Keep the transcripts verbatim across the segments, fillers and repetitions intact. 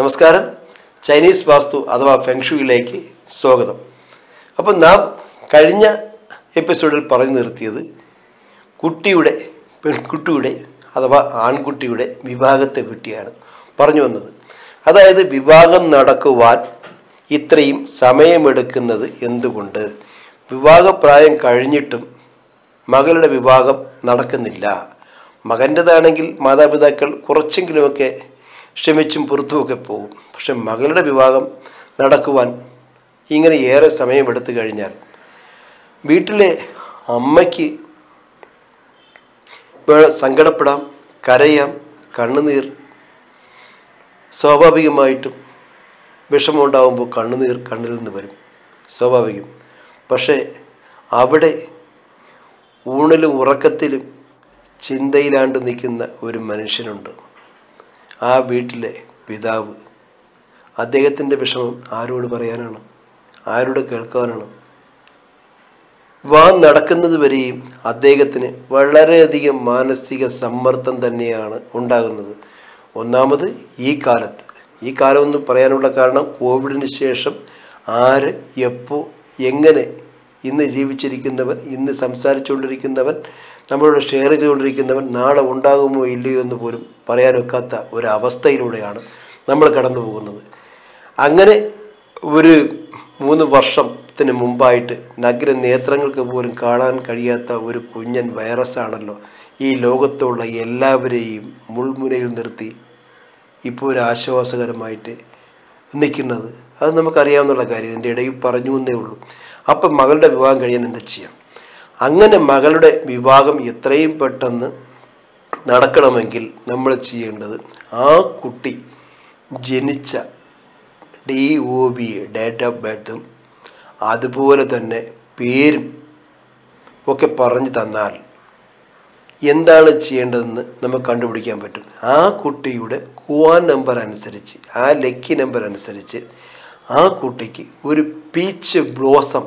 നമസ്കാരം. ചൈനീസ് വാസ്തു അഥവാ ഫെങ്ഷുയിലേക്ക് സ്വാഗതം. അപ്പം നാം കഴിഞ്ഞ എപ്പിസോഡിൽ പറഞ്ഞു നിർത്തിയത് കുട്ടിയുടെ പെൺകുട്ടിയുടെ അഥവാ ആൺകുട്ടിയുടെ വിവാഹത്തെ പറ്റിയാണ് പറഞ്ഞു വന്നത്. അതായത് വിവാഹം നടക്കുവാൻ ഇത്രയും സമയമെടുക്കുന്നത് എന്തുകൊണ്ട്? വിവാഹപ്രായം കഴിഞ്ഞിട്ടും മകളുടെ വിവാഹം നടക്കുന്നില്ല. മകൻ്റെതാണെങ്കിൽ മാതാപിതാക്കൾ കുറച്ചെങ്കിലുമൊക്കെ ക്ഷമിച്ചും പുറത്തുമൊക്കെ പോകും. പക്ഷെ മകളുടെ വിവാഹം നടക്കുവാൻ ഇങ്ങനെ ഏറെ സമയമെടുത്തു കഴിഞ്ഞാൽ വീട്ടിലെ അമ്മയ്ക്ക് സങ്കടപ്പെടാം, കരയാം, കണ്ണുനീർ സ്വാഭാവികമായിട്ടും വിഷമമുണ്ടാകുമ്പോൾ കണ്ണുനീർ കണ്ണിൽ നിന്ന് വരും, സ്വാഭാവികം. പക്ഷേ അവിടെ ഊണിലും ഉറക്കത്തിലും ചിന്തയിലാണ്ട് നിൽക്കുന്ന ഒരു മനുഷ്യനുണ്ട്, ആ വീട്ടിലെ പിതാവ്. അദ്ദേഹത്തിൻ്റെ വിഷമം ആരോട് പറയാനാണ്? ആരോട് കേൾക്കാനാണ്? വിവാഹം നടക്കുന്നത് വരെയും അദ്ദേഹത്തിന് വളരെയധികം മാനസിക സമ്മർദ്ദം തന്നെയാണ് ഉണ്ടാകുന്നത്. ഒന്നാമത് ഈ കാലത്ത് ഈ കാലമെന്ന് പറയാനുള്ള കാരണം കോവിഡിന് ശേഷം ആര് എപ്പോൾ എങ്ങനെ ഇന്ന് ജീവിച്ചിരിക്കുന്നവൻ, ഇന്ന് സംസാരിച്ചുകൊണ്ടിരിക്കുന്നവൻ, നമ്മളോട് ഷെയർ ചെയ്തുകൊണ്ടിരിക്കുന്നവൻ നാളെ ഉണ്ടാകുമോ ഇല്ലയോ എന്ന് പോലും പറയാനൊക്കാത്ത ഒരവസ്ഥയിലൂടെയാണ് നമ്മൾ കടന്നു പോകുന്നത്. അങ്ങനെ ഒരു മൂന്ന് വർഷത്തിന് മുമ്പായിട്ട് നഗ്ന നേത്രങ്ങൾക്ക് പോലും കാണാൻ കഴിയാത്ത ഒരു കുഞ്ഞൻ വൈറസാണല്ലോ ഈ ലോകത്തുള്ള എല്ലാവരെയും മുൾമുനയിൽ നിർത്തി ഇപ്പോൾ ഒരു ആശ്വാസകരമായിട്ട് നിൽക്കുന്നത്. അത് നമുക്കറിയാവുന്ന കാര്യം, എൻ്റെ ഇടയിൽ പറഞ്ഞു എന്നേ ഉള്ളൂ. അപ്പം മകളുടെ വിവാഹം കഴിയാൻ എന്താ ചെയ്യാം? അങ്ങനെ മകളുടെ വിവാഹം എത്രയും പെട്ടെന്ന് നടക്കണമെങ്കിൽ നമ്മൾ ചെയ്യേണ്ടത് ആ കുട്ടി ജനിച്ച D O B date of ബർത്തും അതുപോലെ തന്നെ പേരും ഒക്കെ പറഞ്ഞു തന്നാൽ എന്താണ് ചെയ്യേണ്ടതെന്ന് നമുക്ക് കണ്ടുപിടിക്കാൻ പറ്റും. ആ കുട്ടിയുടെ ക്വാൻ നമ്പർ അനുസരിച്ച്, ആ ലക്കി നമ്പർ അനുസരിച്ച് ആ കുട്ടിക്ക് ഒരു പീച്ച് ബ്ലോസം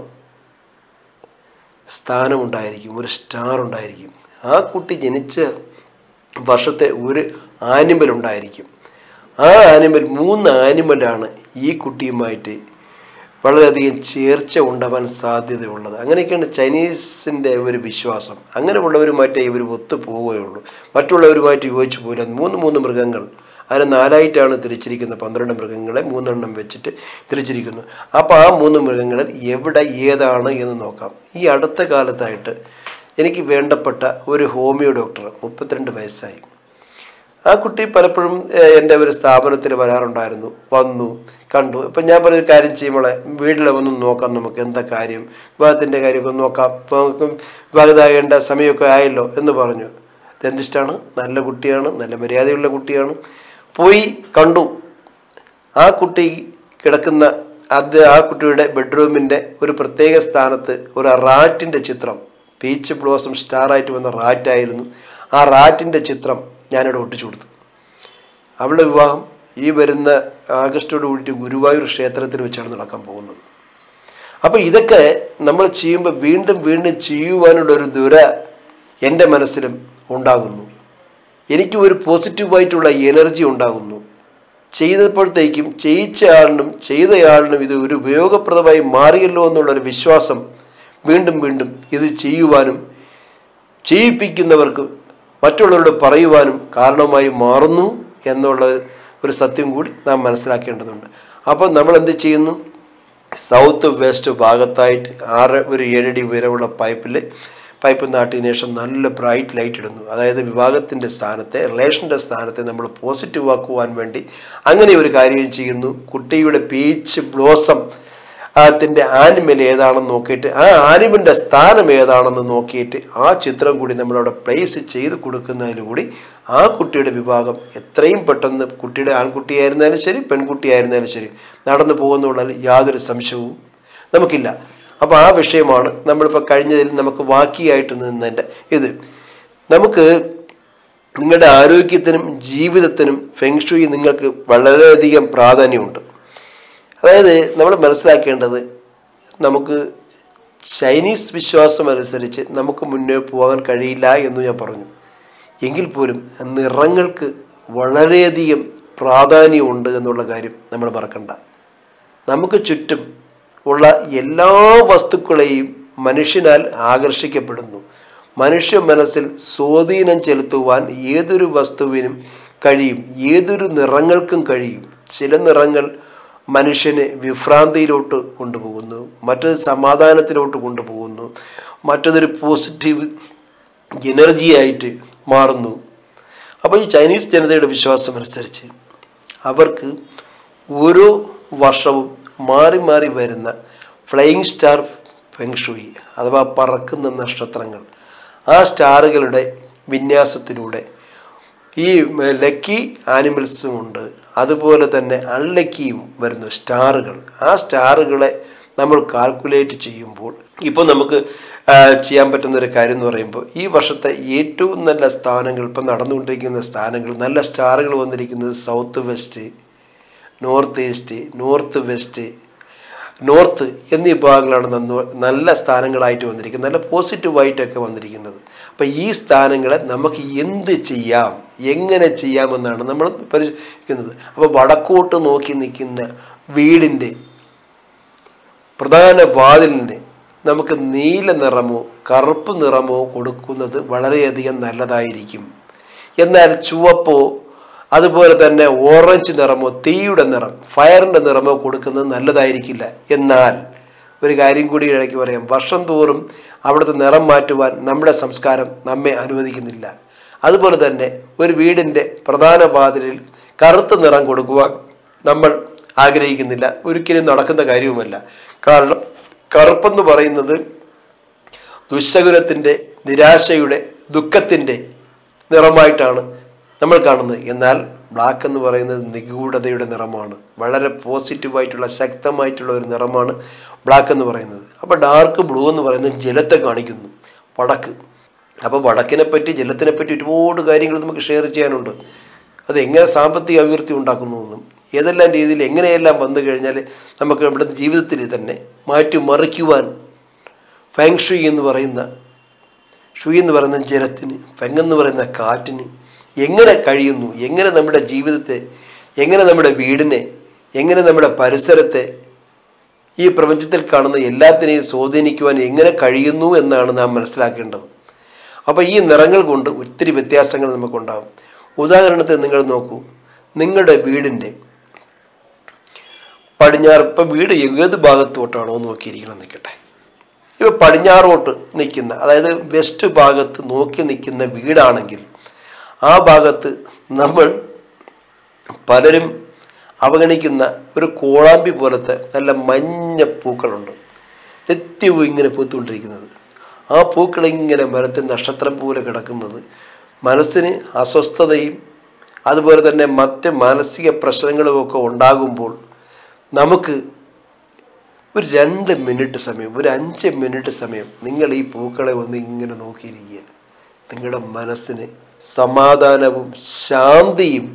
സ്ഥാനമുണ്ടായിരിക്കും, ഒരു സ്റ്റാർ ഉണ്ടായിരിക്കും. ആ കുട്ടി ജനിച്ച വർഷത്തെ ഒരു ആനിമൽ ഉണ്ടായിരിക്കും. ആ ആനിമൽ മൂന്ന് ആനിമലാണ് ഈ കുട്ടിയുമായിട്ട് വളരെയധികം ചേർച്ച ഉണ്ടാവാൻ സാധ്യതയുള്ളത്. അങ്ങനെയൊക്കെയാണ് ചൈനീസിൻ്റെ ഒരു വിശ്വാസം. അങ്ങനെ ഉള്ളവരുമായിട്ടേ ഇവർ ഒത്തു പോവുകയുള്ളൂ, മറ്റുള്ളവരുമായിട്ട് യോജിച്ച് പോകില്ല. മൂന്ന് മൂന്ന് മൃഗങ്ങൾ, അതിന് നാലായിട്ടാണ് തിരിച്ചിരിക്കുന്നത്. പന്ത്രണ്ട് മൃഗങ്ങളെ മൂന്നെണ്ണം വെച്ചിട്ട് തിരിച്ചിരിക്കുന്നു. അപ്പോൾ ആ മൂന്ന് മൃഗങ്ങളിൽ എവിടെ ഏതാണ് എന്ന് നോക്കാം. ഈ അടുത്ത കാലത്തായിട്ട് എനിക്ക് വേണ്ടപ്പെട്ട ഒരു ഹോമിയോ ഡോക്ടർ, മുപ്പത്തിരണ്ട് വയസ്സായി. ആ കുട്ടി പലപ്പോഴും എൻ്റെ ഒരു സ്ഥാപനത്തിൽ വരാറുണ്ടായിരുന്നു, വന്നു കണ്ടു. ഇപ്പം ഞാൻ പറഞ്ഞൊരു കാര്യം ചെയ്യുമ്പോളെ വീട്ടിൽ ഒന്ന് നോക്കാം, നമുക്ക് എന്താ കാര്യം, വിവാഹത്തിൻ്റെ കാര്യമൊക്കെ നോക്കാം, ഇപ്പം വിവാഹിതമാകേണ്ട സമയമൊക്കെ ആയല്ലോ എന്ന് പറഞ്ഞു. ദന്തിഷ്ടാണ്, നല്ല കുട്ടിയാണ്, നല്ല മര്യാദയുള്ള കുട്ടിയാണ്. പോയി കണ്ടു. ആ കുട്ടി കിടക്കുന്ന അത് ആ കുട്ടിയുടെ ബെഡ്റൂമിൻ്റെ ഒരു പ്രത്യേക സ്ഥാനത്ത് ഒരു റാറ്റിൻ്റെ ചിത്രം, പീച്ച് ബ്ലോസം സ്റ്റാറായിട്ട് വന്ന റാറ്റായിരുന്നു. ആ റാറ്റിൻ്റെ ചിത്രം ഞാനിവിടെ ഒട്ടിച്ചു കൊടുത്തു. അവളുടെ വിവാഹം ഈ വരുന്ന ആഗസ്റ്റോട് കൂടിയിട്ട് ഗുരുവായൂർ ക്ഷേത്രത്തിൽ വെച്ചാണ് നടക്കാൻ പോകുന്നത്. അപ്പോൾ ഇതൊക്കെ നമ്മൾ ചെയ്യുമ്പോൾ വീണ്ടും വീണ്ടും ചെയ്യുവാനുള്ളൊരു ദുര എൻ്റെ മനസ്സിലും ഉണ്ടാകുന്നു. എനിക്ക് ഒരു പോസിറ്റീവായിട്ടുള്ള എനർജി ഉണ്ടാകുന്നു. ചെയ്തപ്പോഴത്തേക്കും ചെയ്യിച്ച ആളിനും ചെയ്തയാളിനും ഇത് ഒരു ഉപയോഗപ്രദമായി മാറിയല്ലോ എന്നുള്ളൊരു വിശ്വാസം വീണ്ടും വീണ്ടും ഇത് ചെയ്യുവാനും ചെയ്യിപ്പിക്കുന്നവർക്ക് മറ്റുള്ളവരോട് പറയുവാനും കാരണമായി മാറുന്നു എന്നുള്ള ഒരു സത്യം കൂടി നാം മനസ്സിലാക്കേണ്ടതുണ്ട്. അപ്പോൾ നമ്മൾ എന്ത് ചെയ്യുന്നു? സൗത്ത് വെസ്റ്റ് ഭാഗത്തായിട്ട് ആറ് ഒരു ഏഴടി ഉയരമുള്ള പൈപ്പിൽ പൈപ്പ് നാട്ടിയതിനു ശേഷം നല്ല ബ്രൈറ്റ് ലൈറ്റ് ഇടുന്നു. അതായത് വിവാഹത്തിൻ്റെ സ്ഥാനത്തെ, റിലേഷൻ്റെ സ്ഥാനത്തെ നമ്മൾ പോസിറ്റീവ് ആക്കുവാൻ വേണ്ടി അങ്ങനെ ഒരു കാര്യം ചെയ്യുന്നു. കുട്ടിയുടെ പീച്ച് ബ്ലോസം അതിൻ്റെ ആനിമൽ ഏതാണെന്ന് നോക്കിയിട്ട്, ആ ആനിമലിൻ്റെ സ്ഥാനം ഏതാണെന്ന് നോക്കിയിട്ട് ആ ചിത്രം കൂടി നമ്മളവിടെ പ്ലേസ് ചെയ്ത് കൊടുക്കുന്നതിലൂടെ ആ കുട്ടിയുടെ വിവാഹം എത്രയും പെട്ടെന്ന്, കുട്ടിയുടെ ആൺകുട്ടിയായിരുന്നാലും ശരി പെൺകുട്ടിയായിരുന്നാലും ശരി, നടന്നു പോകുന്നുള്ള യാതൊരു സംശയവും നമുക്കില്ല. അപ്പോൾ ആ വിഷയമാണ് നമ്മളിപ്പോൾ കഴിഞ്ഞതിൽ നമുക്ക് ബാക്കിയായിട്ട് നിന്നതിൻ്റെ ഇത്. നമുക്ക് നിങ്ങളുടെ ആരോഗ്യത്തിനും ജീവിതത്തിനും ഫെങ്ഷുയി നിങ്ങൾക്ക് വളരെയധികം പ്രാധാന്യമുണ്ട്. അതായത് നമ്മൾ മനസ്സിലാക്കേണ്ടത്, നമുക്ക് ചൈനീസ് വിശ്വാസം അനുസരിച്ച് നമുക്ക് മുന്നേ പോകാൻ കഴിയില്ല എന്ന് ഞാൻ പറഞ്ഞു. എങ്കിൽ പോലും നിറങ്ങൾക്ക് വളരെയധികം പ്രാധാന്യമുണ്ട് എന്നുള്ള കാര്യം നമ്മൾ മറക്കണ്ട. നമുക്ക് ചുറ്റും ഉള്ള എല്ലാ വസ്തുക്കളെയും മനുഷ്യനാൽ ആകർഷിക്കപ്പെടുന്നു. മനുഷ്യ മനസ്സിൽ സ്വാധീനം ചെലുത്തുവാൻ ഏതൊരു വസ്തുവിനും കഴിയും, ഏതൊരു നിറങ്ങൾക്കും കഴിയും. ചില നിറങ്ങൾ മനുഷ്യനെ വിഭ്രാന്തിയിലോട്ട് കൊണ്ടുപോകുന്നു, മറ്റൊരു സമാധാനത്തിലോട്ട് കൊണ്ടുപോകുന്നു, മറ്റതൊരു പോസിറ്റീവ് എനർജിയായിട്ട് മാറുന്നു. അപ്പോൾ ഈ ചൈനീസ് ജനതയുടെ വിശ്വാസമനുസരിച്ച് അവർക്ക് ഓരോ വർഷവും മാറി മാറി വരുന്ന ഫ്ലൈയിങ് സ്റ്റാർ ഫെങ്ഷുയി അഥവാ പറക്കുന്ന നക്ഷത്രങ്ങൾ, ആ സ്റ്റാറുകളുടെ വിന്യാസത്തിലൂടെ ഈ ലക്കി ആനിമൽസും ഉണ്ട്, അതുപോലെ തന്നെ അൺലക്കിയും വരുന്ന സ്റ്റാറുകൾ. ആ സ്റ്റാറുകളെ നമ്മൾ കാൽക്കുലേറ്റ് ചെയ്യുമ്പോൾ ഇപ്പോൾ നമുക്ക് ചെയ്യാൻ പറ്റുന്നൊരു കാര്യം എന്ന് പറയുമ്പോൾ ഈ വർഷത്തെ ഏറ്റവും നല്ല സ്ഥാനങ്ങൾ, ഇപ്പം നടന്നുകൊണ്ടിരിക്കുന്ന സ്ഥാനങ്ങൾ, നല്ല സ്റ്റാറുകൾ വന്നിരിക്കുന്നത് south west, north east, north west, north എന്നീ വിഭാഗങ്ങളാണ് നല്ല സ്ഥാനങ്ങളായിട്ട് വന്നിരിക്കുന്നത്, നല്ല പോസിറ്റീവായിട്ടൊക്കെ വന്നിരിക്കുന്നത്. അപ്പം ഈ സ്ഥാനങ്ങളെ നമുക്ക് എന്ത് ചെയ്യാം, എങ്ങനെ ചെയ്യാമെന്നാണ് നമ്മൾ പരിശോധിക്കുന്നത്. അപ്പോൾ വടക്കോട്ട് നോക്കി നിൽക്കുന്ന വീടിൻ്റെ പ്രധാന വാതിലിന് നമുക്ക് നീല നിറമോ കറുപ്പ് നിറമോ കൊടുക്കുന്നത് വളരെയധികം നല്ലതായിരിക്കും. എന്നാൽ ചുവപ്പോ അതുപോലെ തന്നെ ഓറഞ്ച് നിറമോ തീയുടെ നിറം ഫയറിൻ്റെ നിറമോ കൊടുക്കുന്നത് നല്ലതായിരിക്കില്ല. എന്നാൽ ഒരു കാര്യം കൂടി ഇടയ്ക്ക് പറയാം, വർഷം തോറും അവിടുത്തെ നിറം മാറ്റുവാൻ നമ്മുടെ സംസ്കാരം നമ്മെ അനുവദിക്കുന്നില്ല. അതുപോലെ തന്നെ ഒരു വീടിൻ്റെ പ്രധാന വാതിലിൽ കറുത്ത നിറം കൊടുക്കുവാൻ നമ്മൾ ആഗ്രഹിക്കുന്നില്ല, ഒരിക്കലും നടക്കുന്ന കാര്യവുമല്ല. കാരണം കറുപ്പെന്ന് പറയുന്നത് ദുശ്ശകുനത്തിൻ്റെ, നിരാശയുടെ, ദുഃഖത്തിൻ്റെ നിറമായിട്ടാണ് നമ്മൾ കാണുന്നത്. എന്നാൽ ബ്ലാക്ക് എന്ന് പറയുന്നത് നിഗൂഢതയുടെ നിറമാണ്, വളരെ പോസിറ്റീവായിട്ടുള്ള ശക്തമായിട്ടുള്ള ഒരു നിറമാണ് ബ്ലാക്ക് എന്ന് പറയുന്നത്. അപ്പോൾ ഡാർക്ക് ബ്ലൂ എന്ന് പറയുന്നത് ജലത്തെ കാണിക്കുന്നു, വടക്ക്. അപ്പോൾ വടക്കിനെ പറ്റി ജലത്തിനെ പറ്റി ഒരുപാട് കാര്യങ്ങൾ നമുക്ക് ഷെയർ ചെയ്യാനുണ്ട്. അത് എങ്ങനെ സാമ്പത്തിക അഭിവൃദ്ധി ഉണ്ടാക്കുന്നു എന്നും ഏതെല്ലാം രീതിയിൽ എങ്ങനെയെല്ലാം വന്നു കഴിഞ്ഞാൽ നമുക്ക് നമ്മുടെ ജീവിതത്തിൽ തന്നെ മാറ്റി മറിക്കുവാൻ ഫെങ് ഷുയി എന്ന് പറയുന്ന ഷുയി എന്ന് പറയുന്ന ജലത്തിന്, ഫെങ് എന്ന് പറയുന്ന കാറ്റിന് എങ്ങനെ കഴിയുന്നു, എങ്ങനെ നമ്മുടെ ജീവിതത്തെ, എങ്ങനെ നമ്മുടെ വീടിനെ, എങ്ങനെ നമ്മുടെ പരിസരത്തെ, ഈ പ്രപഞ്ചത്തിൽ കാണുന്ന എല്ലാത്തിനെയും സ്വാധീനിക്കുവാൻ എങ്ങനെ കഴിയുന്നു എന്നാണ് നാം മനസ്സിലാക്കേണ്ടത്. അപ്പോൾ ഈ നിറങ്ങൾ കൊണ്ട് ഒത്തിരി വ്യത്യാസങ്ങൾ നമുക്കുണ്ടാകും. ഉദാഹരണത്തിന് നിങ്ങൾ നോക്കൂ, നിങ്ങളുടെ വീടിൻ്റെ പടിഞ്ഞാറ്, ഇപ്പം വീട് ഏത് ഭാഗത്തോട്ടാണോ നോക്കിയിരിക്കണം നിൽക്കട്ടെ, ഇപ്പോൾ പടിഞ്ഞാറോട്ട് നിൽക്കുന്ന, അതായത് വെസ്റ്റ് ഭാഗത്ത് നോക്കി നിൽക്കുന്ന വീടാണെങ്കിൽ ആ ഭാഗത്ത് നമ്മൾ പലരും അവഗണിക്കുന്ന ഒരു കോളാമ്പി പോലത്തെ നല്ല മഞ്ഞ പൂക്കളുണ്ട്, നിത്യവും ഇങ്ങനെ പൂത്തുകൊണ്ടിരിക്കുന്നത്. ആ പൂക്കൾ ഇങ്ങനെ മരത്തിൽ നക്ഷത്രം പോലെ കിടക്കുന്നത് മനസ്സിന് അസ്വസ്ഥതയും അതുപോലെ തന്നെ മറ്റ് മാനസിക പ്രശ്നങ്ങളുമൊക്കെ ഉണ്ടാകുമ്പോൾ നമുക്ക് ഒരു രണ്ട് മിനിറ്റ് സമയം, ഒരു അഞ്ച് മിനിറ്റ് സമയം നിങ്ങൾ ഈ പൂക്കളെ ഒന്ന് ഇങ്ങനെ നോക്കിയിരിക്കുക. നിങ്ങളുടെ മനസ്സിന് സമാധാനവും ശാന്തിയും,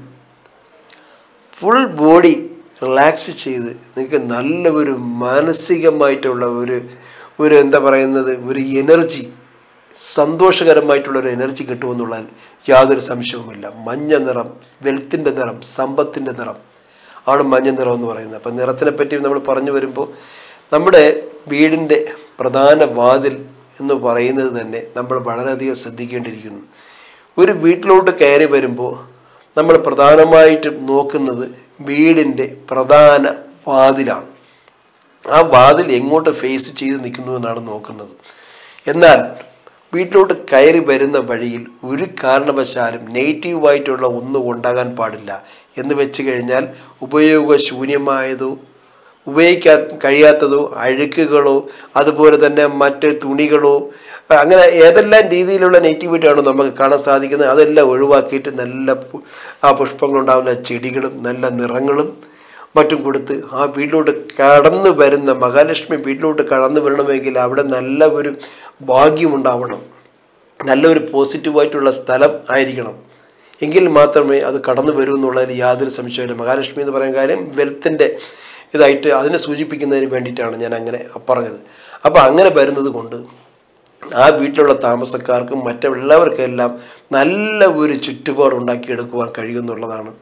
ഫുൾ ബോഡി റിലാക്സ് ചെയ്ത് നിങ്ങൾക്ക് നല്ല ഒരു മാനസികമായിട്ടുള്ള ഒരു ഒരു എന്താ പറയുന്നത് ഒരു എനർജി, സന്തോഷകരമായിട്ടുള്ള ഒരു എനർജി കിട്ടുമെന്നുള്ളതിൽ യാതൊരു സംശയവുമില്ല. മഞ്ഞ നിറം വെൽത്തിൻ്റെ നിറം, സമ്പത്തിൻ്റെ നിറം ആണ് മഞ്ഞ നിറം എന്ന് പറയുന്നത്. അപ്പം നിറത്തിനെ പറ്റി നമ്മൾ പറഞ്ഞു വരുമ്പോൾ നമ്മുടെ വീടിൻ്റെ പ്രധാന വാതിൽ എന്ന് പറയുന്നത് തന്നെ നമ്മൾ വളരെയധികം ശ്രദ്ധിക്കേണ്ടിയിരിക്കുന്നു. ഒരു വീട്ടിലോട്ട് കയറി വരുമ്പോൾ നമ്മൾ പ്രധാനമായിട്ടും നോക്കുന്നത് വീടിൻ്റെ പ്രധാന വാതിലാണ്. ആ വാതിൽ എങ്ങോട്ട് ഫേസ് ചെയ്ത് നിൽക്കുന്നു എന്നാണ് നോക്കുന്നത്. എന്നാൽ വീട്ടിലോട്ട് കയറി വരുന്ന വഴിയിൽ ഒരു കാരണവശാലും നെഗറ്റീവായിട്ടുള്ള ഒന്നും ഉണ്ടാകാൻ പാടില്ല. എന്ന് വെച്ച് കഴിഞ്ഞാൽ ഉപയോഗശൂന്യമായതോ ഉപയോഗിക്കാൻ കഴിയാത്തതോ അഴുക്കുകളോ അതുപോലെ തന്നെ മറ്റ് തുണികളോ അങ്ങനെ ഏതെല്ലാം രീതിയിലുള്ള നെഗറ്റിവിറ്റിയാണോ നമുക്ക് കാണാൻ സാധിക്കുന്നത് അതെല്ലാം ഒഴിവാക്കിയിട്ട് നല്ല ആ പുഷ്പങ്ങളുണ്ടാകുന്ന ചെടികളും നല്ല നിറങ്ങളും മറ്റും കൊടുത്ത് ആ വീട്ടിലോട്ട് കടന്നു വരുന്ന മഹാലക്ഷ്മി വീട്ടിലോട്ട് കടന്നു വരണമെങ്കിൽ അവിടെ നല്ല ഒരു ഭാഗ്യമുണ്ടാവണം, നല്ലൊരു പോസിറ്റീവായിട്ടുള്ള സ്ഥലം ആയിരിക്കണം. എങ്കിൽ മാത്രമേ അത് കടന്നു വരൂ എന്നുള്ളതിൽ യാതൊരു സംശയമില്ല. മഹാലക്ഷ്മി എന്ന് പറയുന്ന കാര്യം വെൽത്തിൻ്റെ ഇതായിട്ട് അതിനെ സൂചിപ്പിക്കുന്നതിന് വേണ്ടിയിട്ടാണ് ഞാൻ അങ്ങനെ പറഞ്ഞത്. അപ്പോൾ അങ്ങനെ വരുന്നത് കൊണ്ട് ആ വീട്ടിലുള്ള താമസക്കാർക്കും മറ്റെല്ലാവർക്കെല്ലാം നല്ല ഒരു ചുറ്റുപാട് ഉണ്ടാക്കിയെടുക്കുവാൻ കഴിയുമെന്നുള്ളതാണ്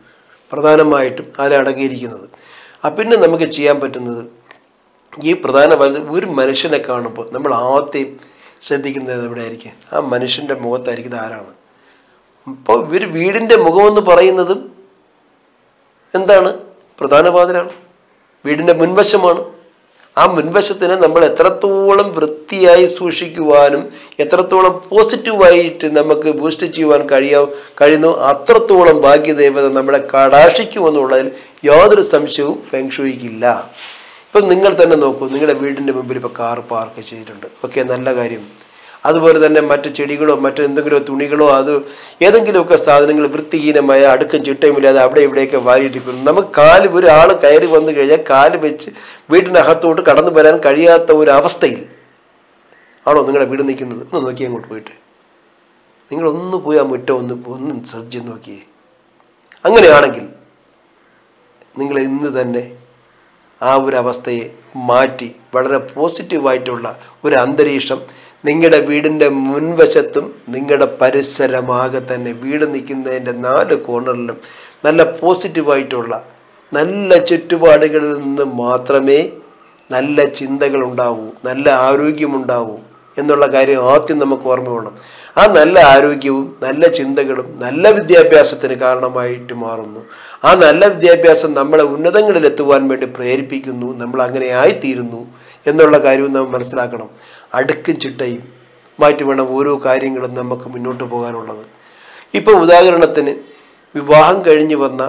പ്രധാനമായിട്ടും അതിലടങ്ങിയിരിക്കുന്നത്. അപ്പം പിന്നെ നമുക്ക് ചെയ്യാൻ പറ്റുന്നത് ഈ പ്രധാന ഒരു മനുഷ്യനെ കാണുമ്പോൾ നമ്മൾ ആദ്യം ശ്രദ്ധിക്കുന്നത് എവിടെ ആയിരിക്കും? ആ മനുഷ്യൻ്റെ മുഖത്തായിരിക്കുന്നത് ആരാണ്? അപ്പോൾ ഇവർ വീടിൻ്റെ മുഖമെന്ന് പറയുന്നതും എന്താണ്? പ്രധാന വാതിലാണ്, വീടിൻ്റെ മുൻവശമാണ്. ആ മുൻവശത്തിനെ നമ്മൾ എത്രത്തോളം വൃത്തിയായി സൂക്ഷിക്കുവാനും എത്രത്തോളം പോസിറ്റീവായിട്ട് നമുക്ക് ബൂസ്റ്റ് ചെയ്യുവാൻ കഴിയാ കഴിയുന്നു അത്രത്തോളം ഭാഗ്യദേവത നമ്മളെ കടാക്ഷിക്കുമെന്നുള്ളതിൽ യാതൊരു സംശയവും ഫെങ് ഷൂയിക്കില്ല. ഇപ്പം നിങ്ങൾ തന്നെ നോക്കൂ, നിങ്ങളുടെ വീടിൻ്റെ മുമ്പിൽ ഇപ്പോൾ കാർ പാർക്ക് ചെയ്തിട്ടുണ്ട്, ഓക്കെ, നല്ല കാര്യം. അതുപോലെ തന്നെ മറ്റ് ചെടികളോ മറ്റു എന്തെങ്കിലുമോ തുണികളോ അത് ഏതെങ്കിലുമൊക്കെ സാധനങ്ങൾ വൃത്തിഹീനമായ അടുക്കും ചിട്ടയുമില്ലാതെ അവിടെ ഇവിടെയൊക്കെ വാരിയിരിക്കുന്നു. നമുക്ക് കാല് ഒരാൾ കയറി വന്നു കഴിഞ്ഞാൽ കാല് വെച്ച് വീടിനകത്തോട്ട് കടന്നു വരാൻ കഴിയാത്ത ഒരു അവസ്ഥയിൽ ആണോ നിങ്ങളുടെ വീട് നിൽക്കുന്നത്? ഒന്ന് നോക്കി അങ്ങോട്ട് പോയിട്ട് നിങ്ങളൊന്ന് പോയി ആ മുറ്റം ഒന്ന് ഒന്ന് ശ്രദ്ധിച്ച് നോക്കിയേ. അങ്ങനെയാണെങ്കിൽ നിങ്ങൾ ഇന്ന് തന്നെ ആ ഒരു അവസ്ഥയെ മാറ്റി വളരെ പോസിറ്റീവായിട്ടുള്ള ഒരു അന്തരീക്ഷം നിങ്ങളുടെ വീടിൻ്റെ മുൻവശത്തും നിങ്ങളുടെ പരിസരമാകെ തന്നെ വീട് നിൽക്കുന്നതിൻ്റെ നാല് കോർണറിലും നല്ല പോസിറ്റീവായിട്ടുള്ള നല്ല ചുറ്റുപാടുകളിൽ നിന്ന് മാത്രമേ നല്ല ചിന്തകൾ ഉണ്ടാവൂ, നല്ല ആരോഗ്യമുണ്ടാവൂ എന്നുള്ള കാര്യം ആദ്യം നമുക്ക് ഓർമ്മ വേണം. ആ നല്ല ആരോഗ്യവും നല്ല ചിന്തകളും നല്ല വിദ്യാഭ്യാസത്തിന് കാരണമായിട്ട് മാറുന്നു. ആ നല്ല വിദ്യാഭ്യാസം നമ്മളെ ഉന്നതങ്ങളിലെത്തുവാൻ വേണ്ടി പ്രേരിപ്പിക്കുന്നു, നമ്മൾ അങ്ങനെ ആയിത്തീരുന്നു എന്നുള്ള കാര്യവും നാം മനസ്സിലാക്കണം. അടുക്കും ചിട്ടയും മാറ്റി വേണം ഓരോ കാര്യങ്ങളും നമുക്ക് മുന്നോട്ട് പോകാനുള്ളത്. ഇപ്പോൾ ഉദാഹരണത്തിന് വിവാഹം കഴിഞ്ഞ് വന്ന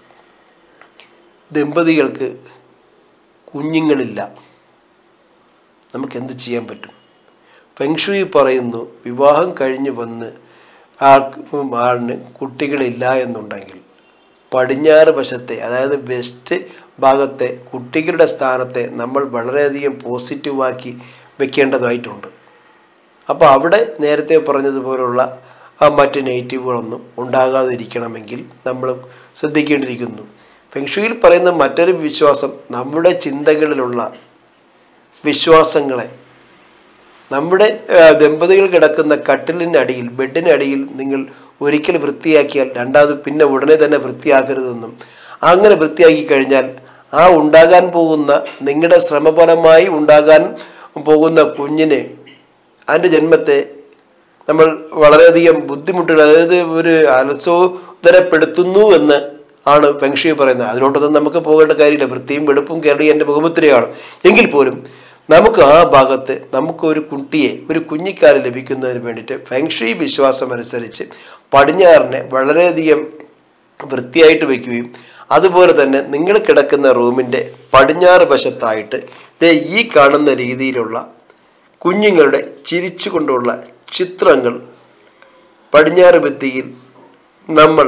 ദമ്പതികൾക്ക് കുഞ്ഞുങ്ങളില്ല, നമുക്ക് എന്ത് ചെയ്യാൻ പറ്റും? ഫെങ് ഷൂയി പറയുന്നു, വിവാഹം കഴിഞ്ഞ് വന്ന് ആ ആളിന് കുട്ടികളില്ല എന്നുണ്ടെങ്കിൽ പടിഞ്ഞാറ് വശത്തെ, അതായത് വെസ്റ്റ് ഭാഗത്തെ കുട്ടികളുടെ സ്ഥാനത്തെ നമ്മൾ വളരെയധികം പോസിറ്റീവാക്കി വെക്കേണ്ടതായിട്ടുണ്ട്. അപ്പോൾ അവിടെ നേരത്തെ പറഞ്ഞതുപോലുള്ള മറ്റ് നെഗറ്റീവുകളൊന്നും ഉണ്ടാകാതിരിക്കണമെങ്കിൽ നമ്മൾ ശ്രദ്ധിക്കേണ്ടിയിരിക്കുന്നു. ഫെങ് ഷൂയിൽ പറയുന്ന മറ്റൊരു വിശ്വാസം നമ്മുടെ ചിന്തകളിലുള്ള വിശ്വാസങ്ങളെ നമ്മുടെ ദമ്പതികൾ കിടക്കുന്ന കട്ടിലിനടിയിൽ ബെഡിനടിയിൽ നിങ്ങൾ ഒരിക്കൽ വൃത്തിയാക്കിയാൽ രണ്ടാമത് പിന്നെ ഉടനെ തന്നെ വൃത്തിയാക്കരുതെന്നും അങ്ങനെ വൃത്തിയാക്കി കഴിഞ്ഞാൽ ആ ഉണ്ടാകാൻ പോകുന്ന നിങ്ങളുടെ ശ്രമഫലമായി ഉണ്ടാകാൻ പോകുന്ന കുഞ്ഞിനെ അതിൻ്റെ ജന്മത്തെ നമ്മൾ വളരെയധികം ബുദ്ധിമുട്ടുകൾ, അതായത് ഒരു അലസോദരപ്പെടുത്തുന്നു എന്ന് ആണ് ഫെങ് ഷൂയി പറയുന്നത്. അതിലോട്ടൊന്നും നമുക്ക് പോകേണ്ട കാര്യമില്ല. വൃത്തിയും വെടുപ്പും കേരളീ എൻ്റെ മുഖമുദ്രയാണ്. എങ്കിൽ പോലും നമുക്ക് ആ ഭാഗത്ത് നമുക്കൊരു കുട്ടിയെ ഒരു കുഞ്ഞിക്കാല് ലഭിക്കുന്നതിന് വേണ്ടിയിട്ട് ഫെങ് ഷൂയി വിശ്വാസം അനുസരിച്ച് പടിഞ്ഞാറിനെ വളരെയധികം വൃത്തിയായിട്ട് വയ്ക്കുകയും അതുപോലെ തന്നെ നിങ്ങൾ കിടക്കുന്ന റൂമിൻ്റെ പടിഞ്ഞാറ് വശത്തായിട്ട് ദേ ഈ കാണുന്ന രീതിയിലുള്ള കുഞ്ഞുങ്ങളുടെ ചിരിച്ചുകൊണ്ടുള്ള ചിത്രങ്ങൾ പടിഞ്ഞാറ് ഭിത്തിയിൽ നമ്മൾ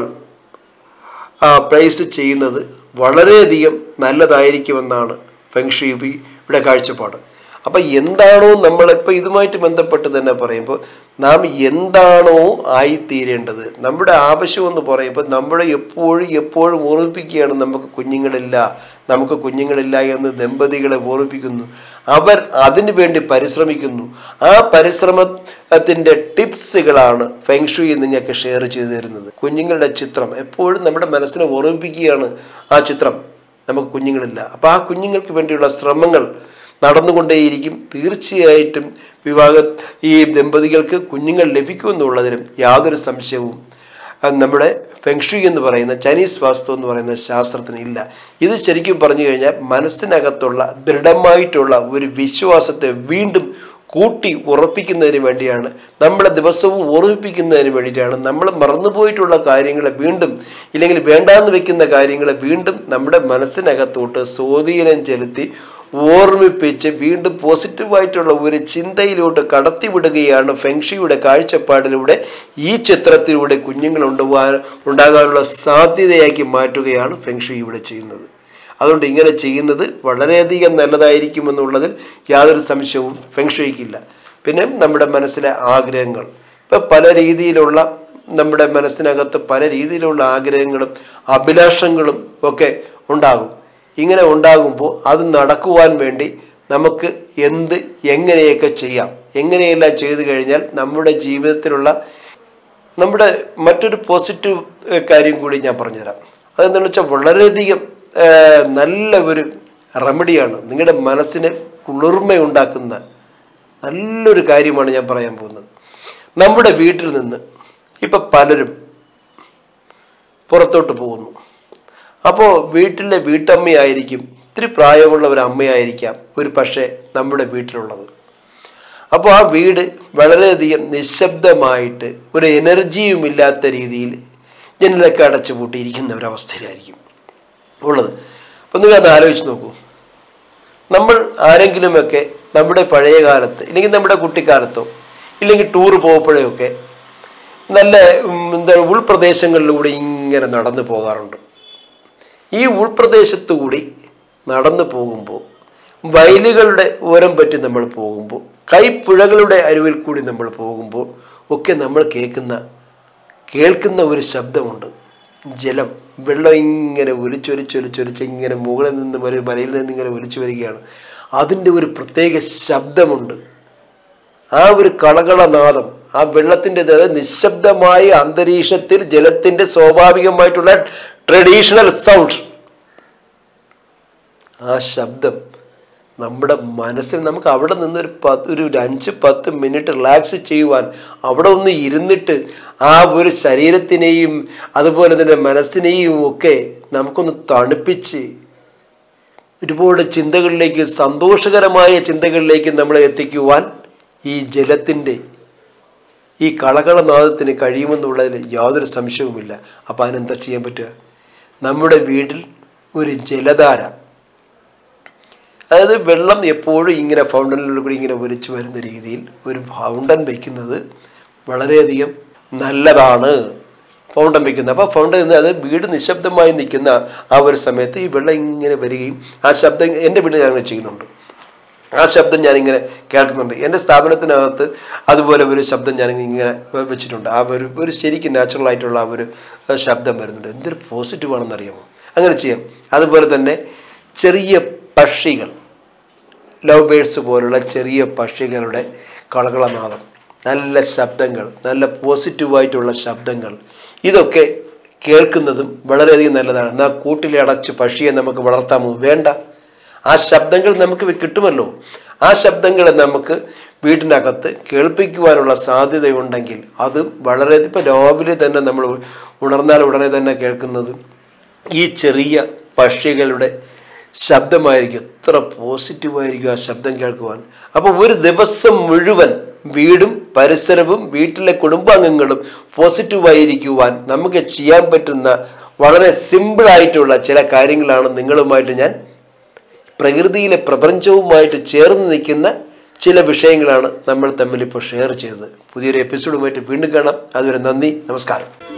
പ്ലേസ് ചെയ്യുന്നത് വളരെയധികം നല്ലതായിരിക്കുമെന്നാണ് ഫെങ് ഷൂയിയുടെ കാഴ്ചപ്പാട്. അപ്പം എന്താണോ നമ്മളിപ്പോൾ ഇതുമായിട്ട് ബന്ധപ്പെട്ട് തന്നെ പറയുമ്പോൾ നാം എന്താണോ ആയിത്തീരേണ്ടത്, നമ്മുടെ ആവശ്യമെന്ന് പറയുമ്പോൾ നമ്മുടെ എപ്പോഴും എപ്പോഴും ഓർമ്മിപ്പിക്കുകയാണ് നമുക്ക് കുഞ്ഞുങ്ങളില്ല നമുക്ക് കുഞ്ഞുങ്ങളില്ല എന്ന് ദമ്പതികളെ ഓർമ്മിപ്പിക്കുന്നു. അവർ അതിനു വേണ്ടി പരിശ്രമിക്കുന്നു. ആ പരിശ്രമത്തിൻ്റെ ടിപ്സുകളാണ് ഫെങ് ഷൂയി നിങ്ങൾക്ക് ഷെയർ ചെയ്തു തരുന്നത്. കുഞ്ഞുങ്ങളുടെ ചിത്രം എപ്പോഴും നമ്മുടെ മനസ്സിനെ ഓർമ്മിപ്പിക്കുകയാണ്. ആ ചിത്രം നമുക്ക് കുഞ്ഞുങ്ങളില്ല, അപ്പോൾ ആ കുഞ്ഞുങ്ങൾക്ക് വേണ്ടിയുള്ള ശ്രമങ്ങൾ നടന്നുകൊണ്ടേയിരിക്കും. തീർച്ചയായിട്ടും വിവാഹ ഈ ദമ്പതികൾക്ക് കുഞ്ഞുങ്ങൾ ലഭിക്കുമെന്നുള്ളതിലും യാതൊരു സംശയവും നമ്മുടെ ഫെങ് ഷൂയി എന്ന് പറയുന്ന ചൈനീസ് വാസ്തു എന്ന് പറയുന്ന ശാസ്ത്രത്തിന് ഇല്ല. ഇത് ശരിക്കും പറഞ്ഞു കഴിഞ്ഞാൽ മനസ്സിനകത്തുള്ള ദൃഢമായിട്ടുള്ള ഒരു വിശ്വാസത്തെ വീണ്ടും കൂട്ടി ഉറപ്പിക്കുന്നതിന് വേണ്ടിയാണ്, നമ്മളെ ദിവസവും ഓർമ്മിപ്പിക്കുന്നതിന് വേണ്ടിയിട്ടാണ്. നമ്മൾ മറന്നുപോയിട്ടുള്ള കാര്യങ്ങളെ വീണ്ടും ഇല്ലെങ്കിൽ വേണ്ടാന്ന് വെക്കുന്ന കാര്യങ്ങളെ വീണ്ടും നമ്മുടെ മനസ്സിനകത്തോട്ട് സ്വാധീനം ചെലുത്തി ഓർമ്മിപ്പിച്ച് വീണ്ടും പോസിറ്റീവായിട്ടുള്ള ഒരു ചിന്തയിലോട്ട് കടത്തിവിടുകയാണ് ഫെങ് ഷൂയിയുടെ കാഴ്ചപ്പാടിലൂടെ ഈ ചിത്രത്തിലൂടെ കുഞ്ഞുങ്ങൾ ഉണ്ടാകാൻ ഉണ്ടാകാനുള്ള സാധ്യതയാക്കി മാറ്റുകയാണ് ഫെങ് ഷൂയി ഇവിടെ ചെയ്യുന്നത്. അതുകൊണ്ട് ഇങ്ങനെ ചെയ്യുന്നത് വളരെയധികം നല്ലതായിരിക്കുമെന്നുള്ളതിൽ യാതൊരു സംശയവും ഫെങ് ഷൂയിക്കില്ല. പിന്നെ നമ്മുടെ മനസ്സിലെ ആഗ്രഹങ്ങൾ, ഇപ്പം പല രീതിയിലുള്ള നമ്മുടെ മനസ്സിനകത്ത് പല രീതിയിലുള്ള ആഗ്രഹങ്ങളും അഭിലാഷങ്ങളും ഒക്കെ ഉണ്ടാകും. ഇങ്ങനെ ഉണ്ടാകുമ്പോൾ അത് നടക്കുവാൻ വേണ്ടി നമുക്ക് എന്ത് എങ്ങനെയൊക്കെ ചെയ്യാം, എങ്ങനെയെല്ലാം ചെയ്തു കഴിഞ്ഞാൽ നമ്മുടെ ജീവിതത്തിലുള്ള നമ്മുടെ മറ്റൊരു പോസിറ്റീവ് കാര്യം കൂടി ഞാൻ പറഞ്ഞുതരാം. അതെന്താണെന്ന് വെച്ചാൽ വളരെയധികം നല്ല ഒരു റെമഡിയാണ്. നിങ്ങളുടെ മനസ്സിന് കുളിർമയുണ്ടാക്കുന്ന നല്ലൊരു കാര്യമാണ് ഞാൻ പറയാൻ പോകുന്നത്. നമ്മുടെ വീട്ടിൽ നിന്ന് ഇപ്പം പലരും പുറത്തോട്ട് പോകുന്നു. അപ്പോൾ വീട്ടിലെ വീട്ടമ്മയായിരിക്കും, ഇത്തിരി പ്രായമുള്ള ഒരു അമ്മയായിരിക്കാം ഒരു പക്ഷേ നമ്മുടെ വീട്ടിലുള്ളത്. അപ്പോൾ ആ വീട് വളരെയധികം നിശബ്ദമായിട്ട് ഒരു എനർജിയും ഇല്ലാത്ത രീതിയിൽ ജനലൊക്കെ അടച്ചു പൂട്ടിയിരിക്കുന്ന ഒരവസ്ഥയിലായിരിക്കും ഉള്ളത്. അപ്പം നിങ്ങൾ അത് ആലോചിച്ച് നോക്കൂ. നമ്മൾ ആരെങ്കിലുമൊക്കെ നമ്മുടെ പഴയ കാലത്ത് ഇല്ലെങ്കിൽ നമ്മുടെ കുട്ടിക്കാലത്തോ ഇല്ലെങ്കിൽ ടൂർ പോകുമ്പോഴൊക്കെ നല്ല എന്താണ് ഉൾപ്രദേശങ്ങളിലൂടെ ഇങ്ങനെ നടന്നു പോകാറുണ്ട്. ഈ ഉൾപ്രദേശത്തു കൂടി നടന്നു പോകുമ്പോൾ, വയലുകളുടെ ഓരം പറ്റി നമ്മൾ പോകുമ്പോൾ, കൈപ്പുഴകളുടെ അരുവിൽ കൂടി നമ്മൾ പോകുമ്പോൾ ഒക്കെ നമ്മൾ കേൾക്കുന്ന കേൾക്കുന്ന ഒരു ശബ്ദമുണ്ട്. ജലം, വെള്ളം ഇങ്ങനെ ഒലിച്ചൊലിച്ചൊലിച്ചൊലിച്ച് ഇങ്ങനെ മുകളിൽ നിന്ന് ഒരു മലയിൽ നിന്ന് ഇങ്ങനെ ഒലിച്ചു വരികയാണ്. അതിൻ്റെ ഒരു പ്രത്യേക ശബ്ദമുണ്ട്. ആ ഒരു കളകളനാദം, ആ വെള്ളത്തിൻ്റെ നിശബ്ദമായ അന്തരീക്ഷത്തിൽ ജലത്തിൻ്റെ സ്വാഭാവികമായിട്ടുള്ള ട്രഡീഷണൽ സൗണ്ട്, ആ ശബ്ദം നമ്മുടെ മനസ്സിൽ നമുക്ക് അവിടെ നിന്നൊരു പത്ത് ഒരു അഞ്ച് പത്ത് മിനിറ്റ് റിലാക്സ് ചെയ്യുവാൻ അവിടെ ഒന്ന് ഇരുന്നിട്ട് ആ ഒരു ശരീരത്തിനെയും അതുപോലെ തന്നെ മനസ്സിനെയും ഒക്കെ നമുക്കൊന്ന് തണുപ്പിച്ച് ഒരുപാട് ചിന്തകളിലേക്ക്, സന്തോഷകരമായ ചിന്തകളിലേക്ക് നമ്മളെ എത്തിക്കുവാൻ ഈ ജലത്തിൻ്റെ ഈ കളകളനാദത്തിന് കഴിയുമെന്നുള്ളതിൽ യാതൊരു സംശയവുമില്ല. അപ്പം അതിനെന്താ ചെയ്യാൻ പറ്റുക? നമ്മുടെ വീട്ടിൽ ഒരു ജലധാര, അതായത് വെള്ളം എപ്പോഴും ഇങ്ങനെ ഫൗണ്ടനിലൂടെ കൂടി ഇങ്ങനെ ഒലിച്ചു വരുന്ന രീതിയിൽ ഒരു ഫൗണ്ടൻ വയ്ക്കുന്നത് വളരെയധികം നല്ലതാണ്. ഫൗണ്ടൻ വയ്ക്കുന്നത്, അപ്പോൾ ഫൗണ്ടൻ അത് വീട് നിശബ്ദമായി നിൽക്കുന്ന ആ ഒരു സമയത്ത് ഈ വെള്ളം ഇങ്ങനെ വരികയും ആ ശബ്ദം എൻ്റെ വീട്ടിൽ ഞാൻ ചെയ്യുന്നുണ്ട്. ആ ശബ്ദം ഞാനിങ്ങനെ കേൾക്കുന്നുണ്ട്. എൻ്റെ സ്ഥാപനത്തിനകത്ത് അതുപോലെ ഒരു ശബ്ദം ഞാൻ ഇങ്ങനെ വെച്ചിട്ടുണ്ട്. ആ ഒരു ഒരു ശരിക്കും നാച്ചുറൽ ആയിട്ടുള്ള ആ ഒരു ശബ്ദം വരുന്നുണ്ട്. എന്തൊരു പോസിറ്റീവാണെന്നറിയാമോ? അങ്ങനെ ചെയ്യാം. അതുപോലെ തന്നെ ചെറിയ പക്ഷികൾ, ലവ് ബേഴ്സ് പോലുള്ള ചെറിയ പക്ഷികളുടെ കളകളനാദം, നല്ല ശബ്ദങ്ങൾ, നല്ല പോസിറ്റീവായിട്ടുള്ള ശബ്ദങ്ങൾ, ഇതൊക്കെ കേൾക്കുന്നതും വളരെയധികം നല്ലതാണ്. എന്നാൽ കൂട്ടിലെ അടച്ച് പക്ഷിയെ നമുക്ക് വളർത്താമോ? വേണ്ട. ആ ശബ്ദങ്ങൾ നമുക്ക് കിട്ടുമല്ലോ. ആ ശബ്ദങ്ങളെ നമുക്ക് വീട്ടിനകത്ത് കേൾപ്പിക്കുവാനുള്ള സാധ്യതയുണ്ടെങ്കിൽ അത് വളരെ, ഇപ്പം രാവിലെ തന്നെ നമ്മൾ ഉണർന്നാൽ ഉടനെ തന്നെ കേൾക്കുന്നത് ഈ ചെറിയ പക്ഷികളുടെ ശബ്ദമായിരിക്കും. എത്ര പോസിറ്റീവായിരിക്കും ആ ശബ്ദം കേൾക്കുവാൻ. അപ്പോൾ ഒരു ദിവസം മുഴുവൻ വീടും പരിസരവും വീട്ടിലെ കുടുംബാംഗങ്ങളും പോസിറ്റീവായിരിക്കുവാൻ നമുക്ക് ചെയ്യാൻ പറ്റുന്ന വളരെ സിമ്പിളായിട്ടുള്ള ചില കാര്യങ്ങളാണ് നിങ്ങളുമായിട്ട് ഞാൻ, പ്രകൃതിയിലെ പ്രപഞ്ചവുമായിട്ട് ചേർന്ന് നിൽക്കുന്ന ചില വിഷയങ്ങളാണ് നമ്മൾ തമ്മിൽ ഇപ്പോൾ ഷെയർ ചെയ്തത്. പുതിയൊരു എപ്പിസോഡുമായിട്ട് വീണ്ടും കാണാം. അതുവരെ നന്ദി, നമസ്കാരം.